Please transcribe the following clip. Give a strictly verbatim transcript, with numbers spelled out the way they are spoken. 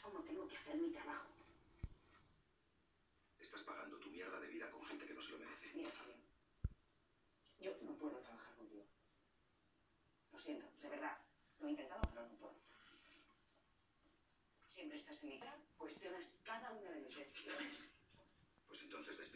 como tengo que hacer mi trabajo. Estás pagando tu mierda de vida con gente que no se lo merece. Mira, Fabián, yo no puedo trabajar contigo. Lo siento, de verdad. Lo he intentado, pero no puedo. Siempre estás en mi cara, cuestionas cada una de mis decisiones. Pues entonces despide.